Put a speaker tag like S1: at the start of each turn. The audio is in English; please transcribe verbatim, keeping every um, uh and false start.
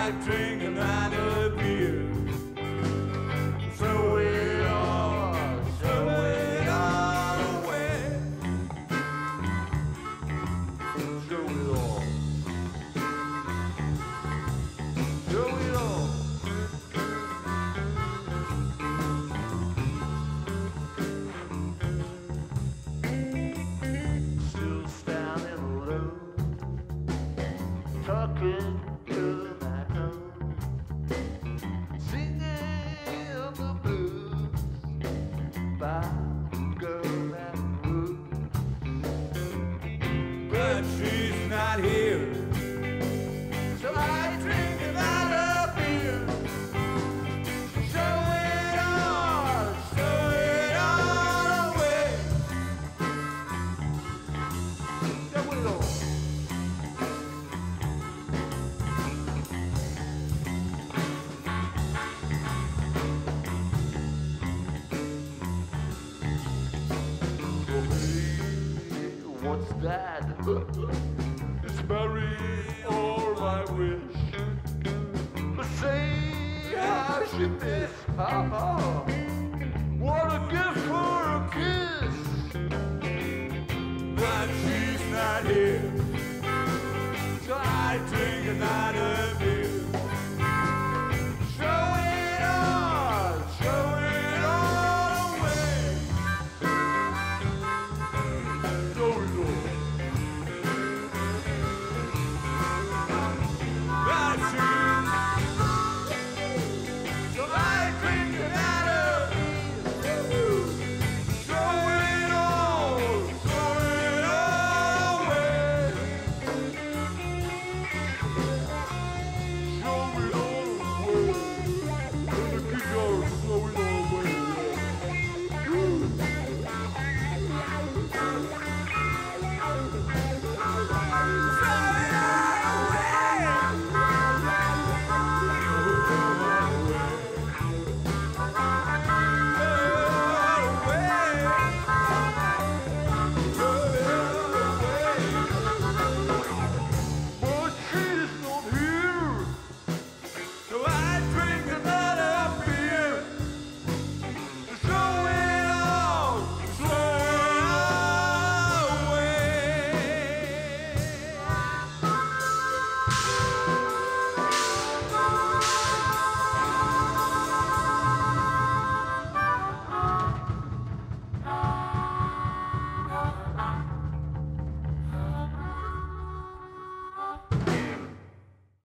S1: like drinking out of beer. Throw it all, throw it all away. Throw it all, throw it all. Still standing alone, talking to my own, singing the blues by girl that blue. But she's not here, so I drink another beer. Show it all, show it all away. Show it all. What's that? It's Mary or my wish. But say how she this. Ha-ha. What a gift for a kiss. But she's not here.